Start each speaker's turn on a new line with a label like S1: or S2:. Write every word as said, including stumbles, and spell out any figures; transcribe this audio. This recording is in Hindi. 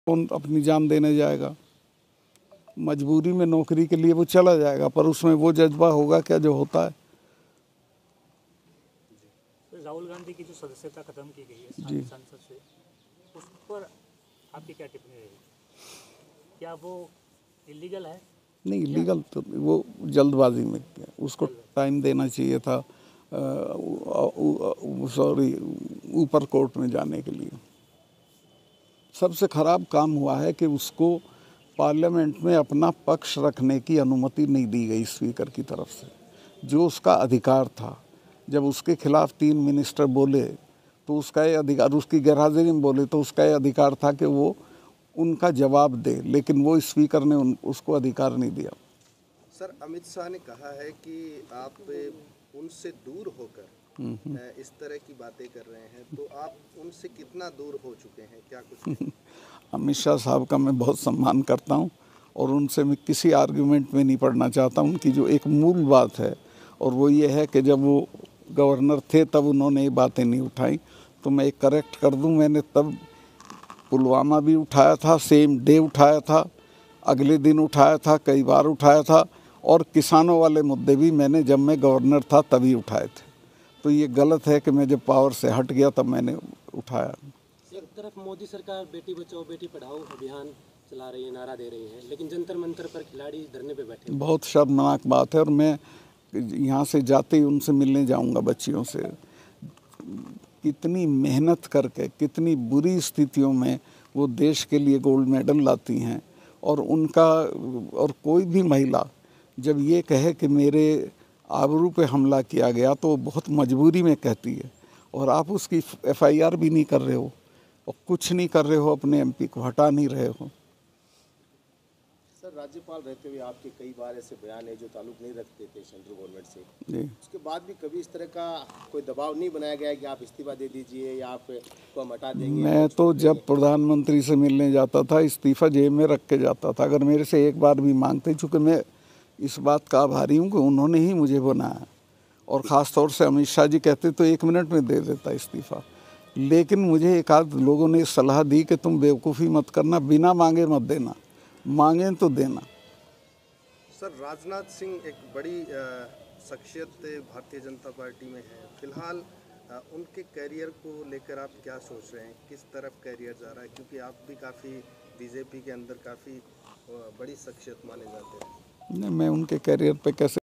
S1: कौन अपनी जान देने जाएगा। मजबूरी में नौकरी के लिए वो चला जाएगा, पर उसमें वो जज्बा होगा क्या जो होता है।
S2: राहुल गांधी की जो सदस्यता खत्म की गई है
S1: जी,
S2: संसद से, उस पर आपकी क्या टिप्पणी रहेगी? क्या वो इलीगल है?
S1: नहीं इलीगल तो वो जल्दबाजी में किया, उसको टाइम देना चाहिए था सॉरी ऊपर कोर्ट में जाने के लिए। सबसे खराब काम हुआ है कि उसको पार्लियामेंट में अपना पक्ष रखने की अनुमति नहीं दी गई स्पीकर की तरफ से, जो उसका अधिकार था। जब उसके खिलाफ तीन मिनिस्टर बोले तो उसका ये अधिकार, उसकी गैरहाजिरी में बोले तो उसका ये अधिकार था कि वो उनका जवाब दे, लेकिन वो स्पीकर ने उन, उसको अधिकार नहीं दिया।
S3: सर, अमित शाह ने कहा है कि आप उनसे दूर होकर इस तरह की बातें कर रहे हैं, तो आप उनसे कितना दूर हो चुके हैं, क्या कुछ?
S1: अमित शाह साहब का मैं बहुत सम्मान करता हूं और उनसे मैं किसी आर्गुमेंट में नहीं पड़ना चाहता। उनकी जो एक मूल बात है और वो ये है कि जब वो गवर्नर थे तब उन्होंने ये बातें नहीं उठाई, तो मैं एक करेक्ट कर दूं, मैंने तब पुलवामा भी उठाया था, सेम डे उठाया था, अगले दिन उठाया था, कई बार उठाया था, और किसानों वाले मुद्दे भी मैंने जब मैं गवर्नर था तभी उठाए थे। तो ये गलत है कि मैं जब पावर से हट गया तब मैंने उठाया।
S4: एक तरफ मोदी सरकार बेटी बचाओ बेटी पढ़ाओ अभियान चला रही है, नारा दे रही है, लेकिन जंतर मंतर पर खिलाड़ी धरने पे बैठे।
S1: बहुत शर्मनाक बात है, और मैं यहाँ से जाते ही उनसे मिलने जाऊँगा बच्चियों से। कितनी मेहनत करके कितनी बुरी स्थितियों में वो देश के लिए गोल्ड मेडल लाती हैं, और उनका और कोई भी महिला जब ये कहे कि मेरे आबरू पे हमला किया गया तो वो बहुत मजबूरी में कहती है, और आप उसकी एफ आई आर भी नहीं कर रहे हो और कुछ नहीं कर रहे हो, अपने एम पी को हटा नहीं रहे हो।
S5: सर, राज्यपाल रहते हुए आपके कई बार ऐसे बयान है जो ताल्लुक नहीं रखते थे सेंट्रल गवर्नमेंट से,
S1: जी,
S5: उसके बाद भी कभी इस तरह का कोई दबाव नहीं बनाया गया कि आप इस्तीफा दे दीजिए या आपको हम हटा देंगे?
S1: मैं तो जब प्रधानमंत्री से मिलने जाता था इस्तीफा जेब में रख के जाता था। अगर मेरे से एक बार भी मांगते, चूँकि मैं इस बात का आभारी हूँ कि उन्होंने ही मुझे बनाया, और ख़ास तौर से अमित शाह जी कहते तो एक मिनट में दे देता इस्तीफा। लेकिन मुझे एक आध लोगों ने सलाह दी कि तुम बेवकूफ़ी मत करना, बिना मांगे मत देना, मांगे तो देना।
S3: सर, राजनाथ सिंह एक बड़ी शख्सियत भारतीय जनता पार्टी में है, फिलहाल उनके कैरियर को लेकर आप क्या सोच रहे हैं, किस तरफ कैरियर जा रहा है, क्योंकि आप भी काफ़ी बीजेपी के अंदर काफ़ी बड़ी शख्सियत माने जाते हैं?
S1: नहीं, मैं उनके कैरियर पे कैसे